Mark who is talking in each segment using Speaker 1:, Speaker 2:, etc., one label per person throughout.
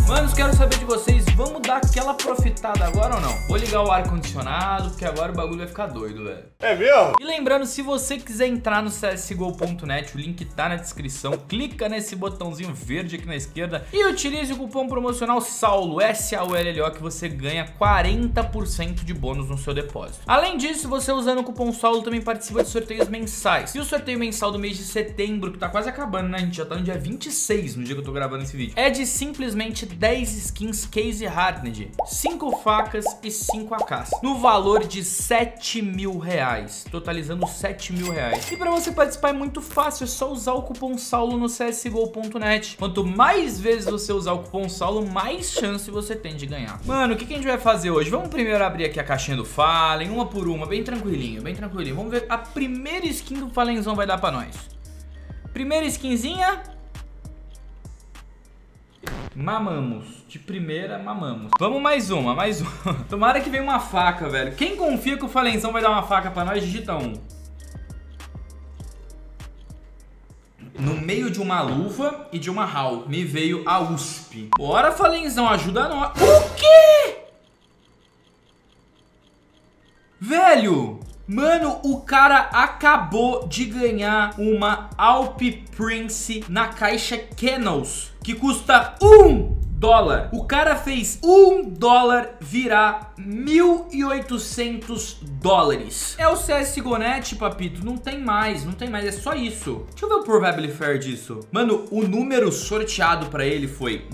Speaker 1: Manos, quero saber de vocês, vamos dar aquela profitada agora ou não? Vou ligar o ar-condicionado, porque agora o bagulho vai ficar doido, velho.
Speaker 2: É mesmo?
Speaker 1: E lembrando, se você quiser entrar no csgo.net, o link tá na descrição. Clica nesse botãozinho verde aqui na esquerda e utilize o cupom promocional SAULO, SAULLO, que você ganha 40% de bônus no seu depósito. Além disso, você usando o cupom SAULO também participa de sorteios mensais. E o sorteio mensal do mês de setembro, que tá quase acabando, né? A gente já tá no dia 26, no dia que eu tô gravando esse vídeo, é de simplesmente 10 skins Case Hardened, 5 facas e 5 AKs, no valor de 7 mil reais, totalizando 7 mil reais. E pra você participar é muito fácil, é só usar o cupom SAULO no csgo.net. Quanto mais vezes você usar o cupom SAULO, mais chance você tem de ganhar. Mano, o que a gente vai fazer hoje? Vamos primeiro abrir aqui a caixinha do Fallen, uma por uma, bem tranquilinho, bem tranquilinho. Vamos ver a primeira skin que o Fallenzão vai dar pra nós. Primeira skinzinha. Mamamos, de primeira mamamos. Vamos mais uma, mais uma. Tomara que venha uma faca, velho. Quem confia que o Fallenzão vai dar uma faca pra nós, digita 1. No meio de uma luva e de uma HAL, me veio a USP. Bora, Fallenzão, ajuda nós. O quê? Velho, mano, o cara acabou de ganhar uma Alp Prince na caixa Kennels, que custa $1. O cara fez $1 virar 1.800 dólares. É o CSGO.net, papito. Não tem mais, não tem mais. É só isso. Deixa eu ver o Probability Fair disso. Mano, o número sorteado pra ele foi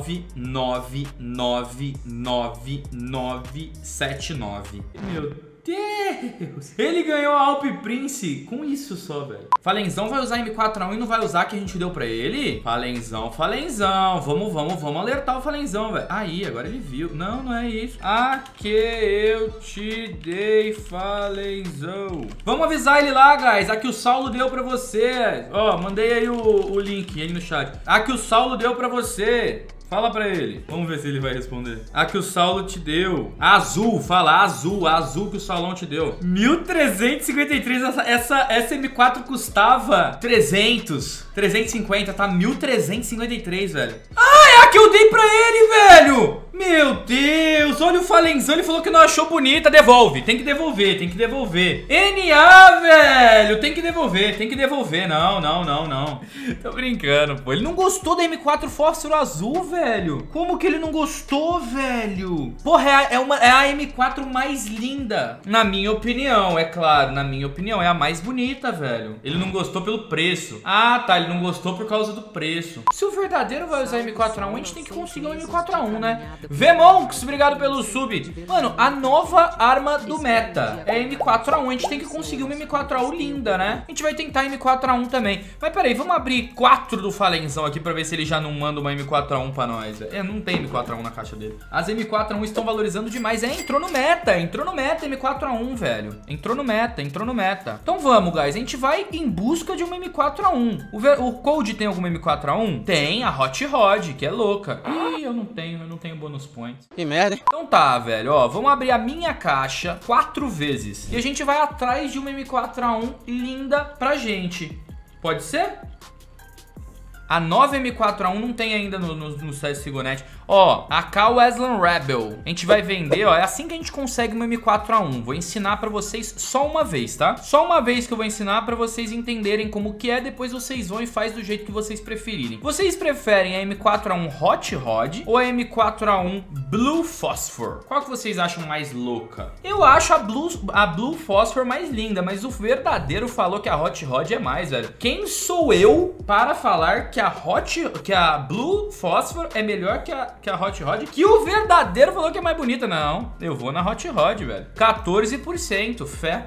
Speaker 1: 9999979. Meu Deus. Ele ganhou a Alp Prince com isso só, velho. Fallenzão vai usar M4A1 e não vai usar que a gente deu pra ele? Fallenzão. Vamos alertar o Fallenzão, velho. Aí, agora ele viu. Não, não é isso. A que eu te dei, Fallenzão. Vamos avisar ele lá, guys. A que o Saulo deu pra você. Ó, mandei aí o link aí no chat. A que o Saulo deu pra você. Fala pra ele. Vamos ver se ele vai responder. A que o Saulo te deu. Azul, fala azul. A azul que o Saulão te deu. 1.353. Essa M4 custava 350. Tá 1.353, velho. Ah, é a que eu dei pra ele, velho. Meu Deus. Olha o Fallenzão. Ele falou que não achou bonita. Devolve. Tem que devolver. Tem que devolver. NA, velho. Tem que devolver. Tem que devolver. Não. Tô brincando, pô. Ele não gostou da M4 Fósforo Azul, velho. Como que ele não gostou, velho? Porra, é a M4 mais linda. Na minha opinião, é claro. Na minha opinião, é a mais bonita, velho. Ele não gostou pelo preço. Ah, tá. Ele não gostou por causa do preço. Se o verdadeiro vai usar M4A1, a gente tem que conseguir um M4A1, né? Vmonks, obrigado pelo sub. Mano, a nova arma do meta é M4A1. A gente tem que conseguir uma M4A1 linda, né? A gente vai tentar M4A1 também. Mas peraí, vamos abrir 4 do Fallenzão aqui pra ver se ele já não manda uma M4A1 pra nós. Não tem M4A1 na caixa dele. As M4A1 estão valorizando demais. Entrou no meta M4A1, velho. Entrou no meta. Então vamos, guys. A gente vai em busca de uma M4A1. O Cold tem alguma M4A1? Tem, a Hot Rod, que é louca. Ih, eu não tenho bônus points.
Speaker 3: Que merda, hein?
Speaker 1: Então tá, velho, ó, vamos abrir a minha caixa 4 vezes. E a gente vai atrás de uma M4A1 linda pra gente. Pode ser? A nova M4A1 não tem ainda no CSGO.net. Ó, AK Weslan Rebel. A gente vai vender, ó. É assim que a gente consegue uma M4A1. Vou ensinar pra vocês só uma vez, tá? Só uma vez que eu vou ensinar pra vocês entenderem como que é. Depois vocês vão e faz do jeito que vocês preferirem. Vocês preferem a M4A1 Hot Rod ou a M4A1 Blue Phosphor? Qual que vocês acham mais louca? Eu acho a Blue Phosphor mais linda, mas o verdadeiro falou que a Hot Rod é mais, velho. Quem sou eu para falar que a Blue Phosphor é melhor que a Hot Rod, que o verdadeiro falou que é mais bonita? Não, eu vou na Hot Rod, velho. 14%, fé.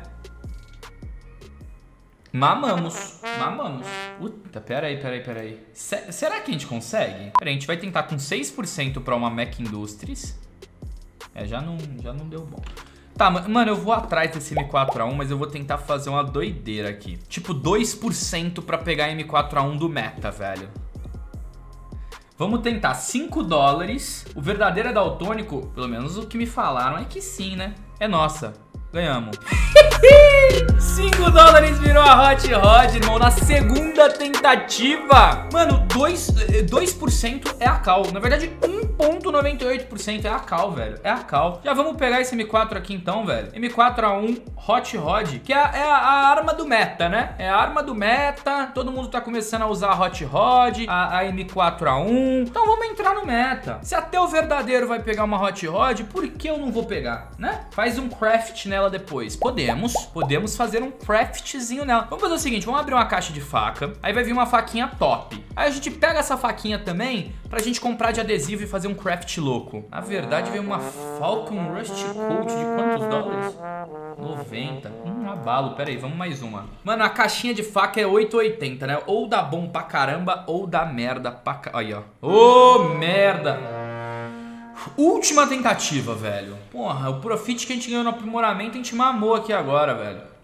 Speaker 1: Mamamos. Puta, peraí. Será que a gente consegue? Peraí, a gente vai tentar com 6% pra uma Mac Industries. Já não deu bom. Tá, mano, eu vou atrás desse M4A1, mas eu vou tentar fazer uma doideira aqui. Tipo, 2% pra pegar M4A1 do meta, velho. Vamos tentar $5. O verdadeiro é daltônico, pelo menos o que me falaram é que sim, né? É nossa. Ganhamos. 5 dólares virou a Hot Rod, irmão, na segunda tentativa. Mano, 2% é a cal. Na verdade, 1,98% é a cal, velho. É a cal. Já vamos pegar esse M4 aqui então, velho. M4A1 Hot Rod, que é a arma do meta, né? É a arma do meta. Todo mundo tá começando a usar a Hot Rod, a M4A1. Então vamos entrar no meta. Se até o verdadeiro vai pegar uma Hot Rod, por que eu não vou pegar, né? Faz um craft nela depois. Podemos fazer um craftzinho nela. Vamos fazer o seguinte, vamos abrir uma caixa de faca. Aí vai vir uma faquinha top. Aí a gente pega essa faquinha também pra gente comprar de adesivo e fazer um craft louco. Na verdade veio uma Falcon Rust Coat de quantos dólares? 90. Abalo. Pera aí, vamos mais uma. Mano, a caixinha de faca é 8,80, né? Ou dá bom pra caramba, ou dá merda pra caramba. Aí, ó. Ô, merda. Última tentativa, velho. Porra, o profit que a gente ganhou no aprimoramento, a gente mamou aqui agora, velho.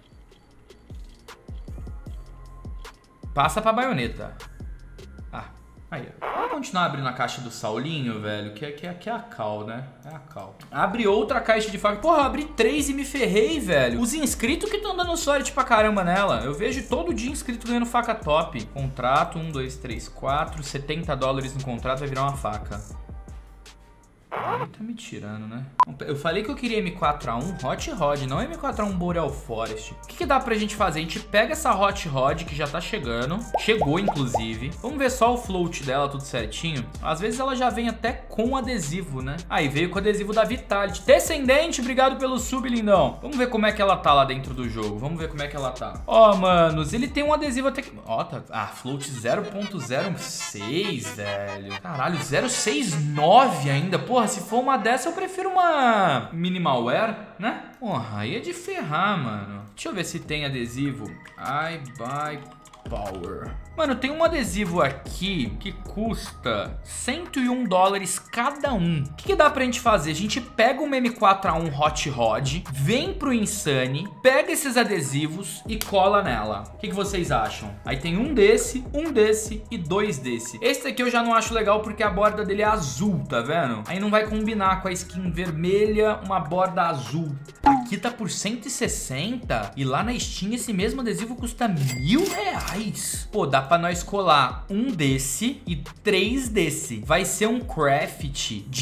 Speaker 1: Passa pra baioneta. Ah, aí, ó. Vamos continuar abrindo a caixa do Saulinho, velho, que é a cal, né? É a cal. Abre outra caixa de faca. Porra, eu abri 3 e me ferrei, velho. Os inscritos que estão dando sorte pra caramba nela. Eu vejo todo dia inscrito ganhando faca top. Contrato, 1, 2, 3, 4. 70 dólares no contrato, vai virar uma faca. Ele tá me tirando, né? Eu falei que eu queria M4A1 Hot Rod, não M4A1 Boreal Forest. O que dá pra gente fazer? A gente pega essa Hot Rod que já tá chegando. Chegou, inclusive. Vamos ver só o float dela, tudo certinho. Às vezes ela já vem até com adesivo, né? Aí veio com adesivo da Vitality. Descendente, obrigado pelo sub, lindão. Vamos ver como é que ela tá lá dentro do jogo. Vamos ver como é que ela tá. Ó, manos, ele tem um adesivo até que... Ó, tá... Ah, float 0.06, velho. Caralho, 0.69 ainda. Porra, se for uma dessa, eu prefiro uma minimalware, né? Porra, aí é de ferrar, mano. Deixa eu ver se tem adesivo. I buy power. Mano, tem um adesivo aqui que custa 101 dólares cada um. O que dá pra gente fazer? A gente pega uma M4A1 Hot Rod, vem pro Insane, pega esses adesivos e cola nela. O que vocês acham? Aí tem um desse e 2 desse. Esse aqui eu já não acho legal porque a borda dele é azul, tá vendo? Aí não vai combinar com a skin vermelha, uma borda azul. Aqui tá por 160 e lá na Steam esse mesmo adesivo custa R$1.000. Pô, dá pra nós colar um desse e 3 desse. Vai ser um craft de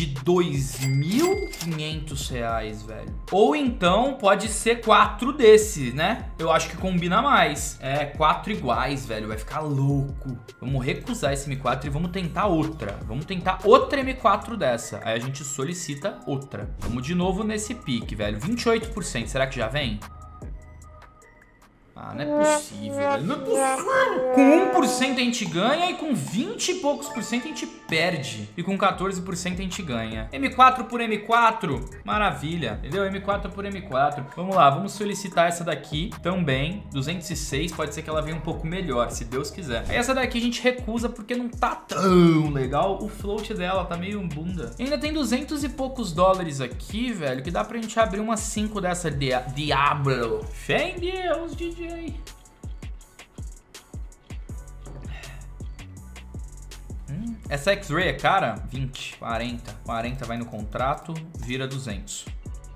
Speaker 1: R$2.500, velho. Ou então pode ser 4 desse, né? Eu acho que combina mais. É, 4 iguais, velho. Vai ficar louco. Vamos recusar esse M4 e vamos tentar outra. Vamos tentar outra M4 dessa. Aí a gente solicita outra. Vamos de novo nesse pique, velho. 28%. Será que já vem? Ah, não é possível, velho. Não é possível. Com 1% a gente ganha e com 20 e poucos por cento a gente perde. E com 14% a gente ganha. M4 por M4, maravilha. Entendeu? M4 por M4. Vamos lá, vamos solicitar essa daqui também. 206, pode ser que ela venha um pouco melhor, se Deus quiser. Aí essa daqui a gente recusa porque não tá tão legal. O float dela tá meio bunda. E ainda tem 200 e poucos dólares aqui, velho, que dá pra gente abrir umas 5 dessa Diablo. Fé em Deus, DJ. Essa X-Ray é cara? 20, 40. 40 vai no contrato, vira 200.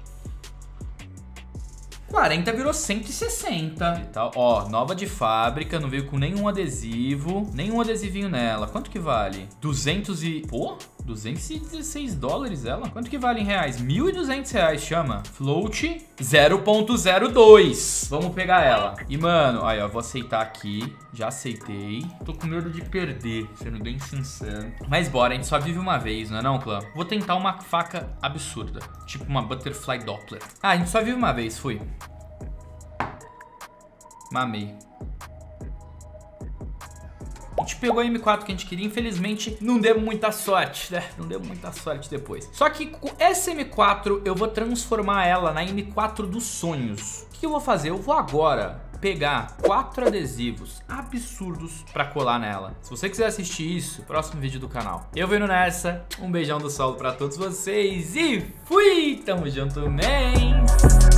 Speaker 1: 40 virou 160 e tal. Ó, nova de fábrica, não veio com nenhum adesivo, nenhum adesivinho nela. Quanto que vale? 200 e... Pô, 216 dólares ela? Quanto que vale em reais? 1.200 reais, chama. Float 0.02. Vamos pegar ela. E, mano, aí, ó, vou aceitar aqui. Já aceitei. Tô com medo de perder, sendo bem sincero. Mas bora, a gente só vive uma vez, não é não, clã? Vou tentar uma faca absurda. Tipo uma Butterfly Doppler. Ah, a gente só vive uma vez, fui. Mamei. A gente pegou a M4 que a gente queria, infelizmente não deu muita sorte, né? Não deu muita sorte depois. Só que com essa M4 eu vou transformar ela na M4 dos sonhos. O que eu vou fazer? Eu vou agora pegar 4 adesivos absurdos pra colar nela. Se você quiser assistir isso, próximo vídeo do canal. Eu vou indo nessa, um beijão do Saulo pra todos vocês e fui! Tamo junto, man!